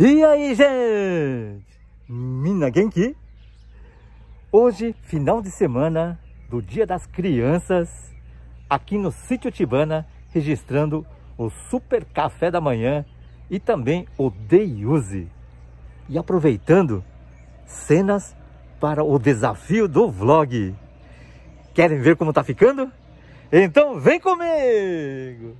E aí, gente? Mina Genki? Hoje, final de semana do Dia das Crianças, aqui no Sítio Tibana, registrando o Super Café da Manhã e também o Day Use. E aproveitando cenas para o desafio do vlog. Querem ver como tá ficando? Então vem comigo!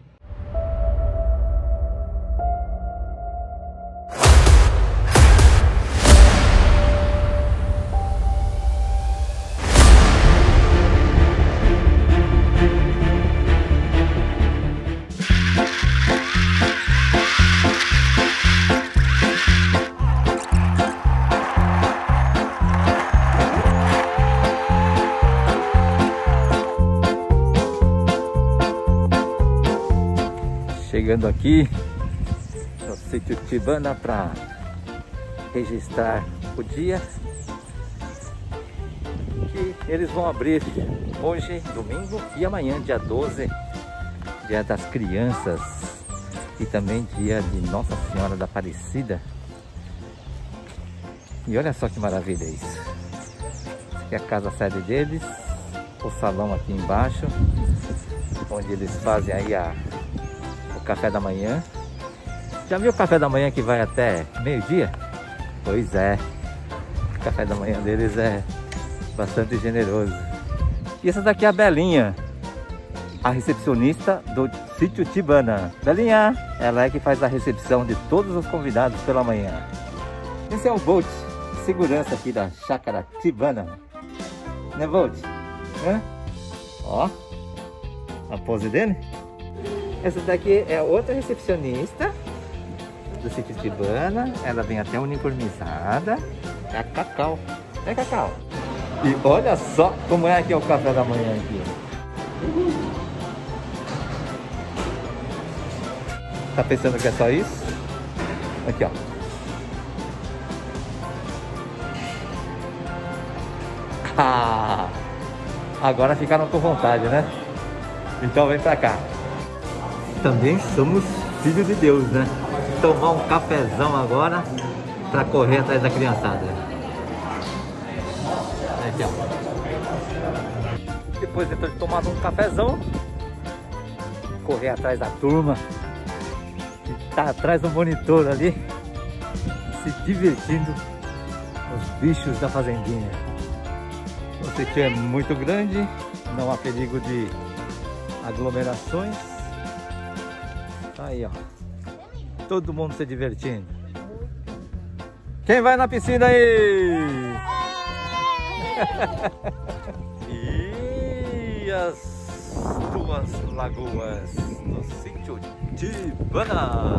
Chegando aqui no Sítio Tibana para registrar o dia que eles vão abrir hoje, domingo, e amanhã, dia 12, Dia das Crianças e também dia de Nossa Senhora da Aparecida. E olha só que maravilha isso. Essa aqui é a casa sede deles, o salão aqui embaixo, onde eles fazem aí o café da manhã. Já viu o café da manhã que vai até meio-dia? Pois é, o café da manhã deles é bastante generoso. E essa daqui é a Belinha, a recepcionista do Sítio Tibana. Belinha, ela é que faz a recepção de todos os convidados pela manhã. Esse é o Bolt, segurança aqui da Chácara Tibana. Né, Bolt? Ó, a pose dele. Essa daqui é outra recepcionista do Sítio Tibana. Ela vem até uniformizada. É a Cacau. É Cacau. E olha só como é que é o café da manhã aqui. Tá pensando que é só isso? Aqui, ó. Ah, agora ficaram com vontade, né? Então vem pra cá. Também somos filhos de Deus, né? Tomar um cafezão agora para correr atrás da criançada. Aqui, ó. Depois então de tomar um cafezão, correr atrás da turma que tá atrás do monitor ali, se divertindo com os bichos da fazendinha. O sítio é muito grande, não há perigo de aglomerações. Aí, ó, todo mundo se divertindo. Quem vai na piscina aí? E as duas lagoas no Sítio Tibana.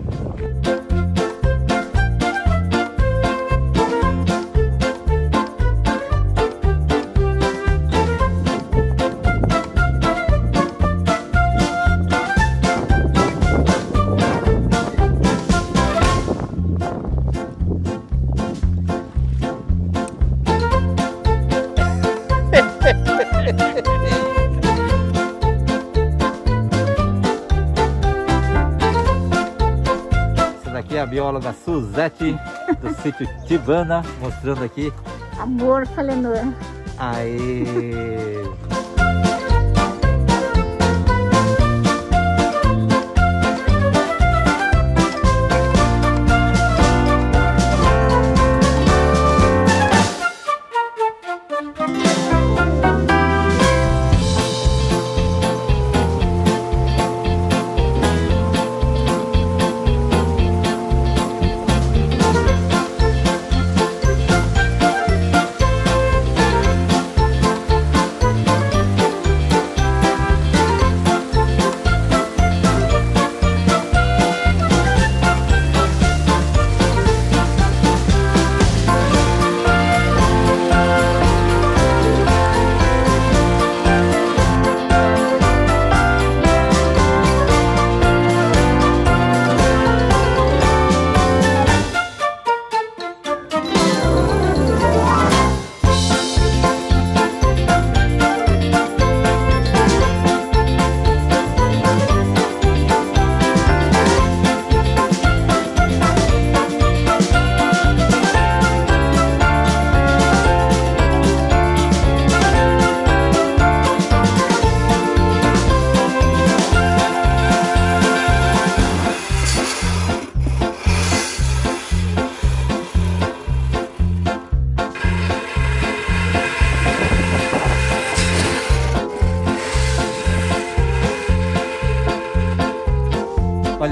Aqui é a bióloga Suzete do Sítio Tibana, mostrando aqui. Amor, falando. Aí.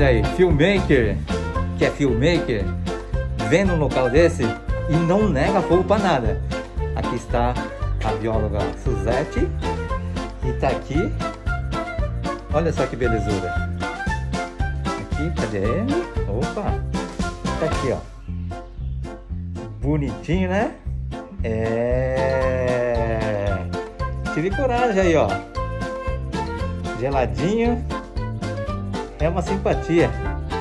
aí, filmmaker, que é filmmaker, vem num local desse e não nega fogo pra nada. Aqui está a bióloga Suzete e tá aqui, olha só que belezura. Aqui, cadê ele? Opa, tá aqui, ó. Bonitinho, né? Tive coragem aí, ó. Geladinho. É uma simpatia.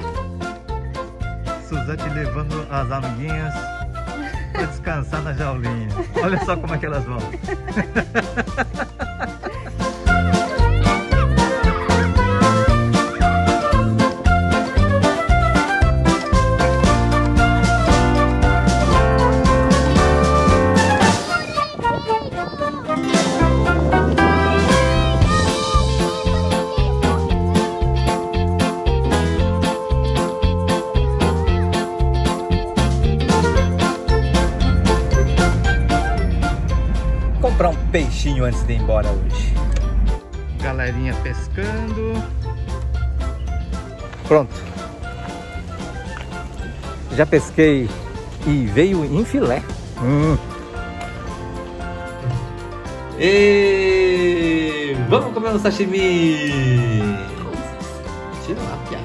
Suzete levando as amiguinhas para descansar na jaulinha. Olha só como é que elas vão. Comprar um peixinho antes de ir embora hoje. Galerinha pescando. Pronto. Já pesquei e veio em filé. E vamos comer um sashimi. Tilápia.